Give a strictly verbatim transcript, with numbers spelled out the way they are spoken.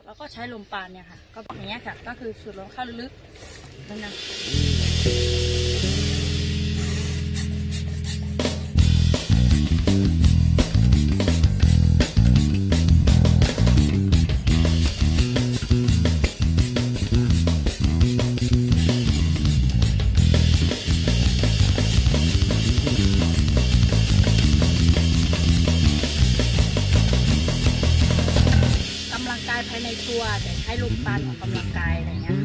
แล้วก็ใช้ลมปราณเนี่ยค่ะก็อย่างเงี้ยค่ะก็คือสูดลมเข้าลึกๆนั่นนะกำลังกายภายในตัวแต่ใช้ลมปราณออกกำลังกายอะไรเงี้ย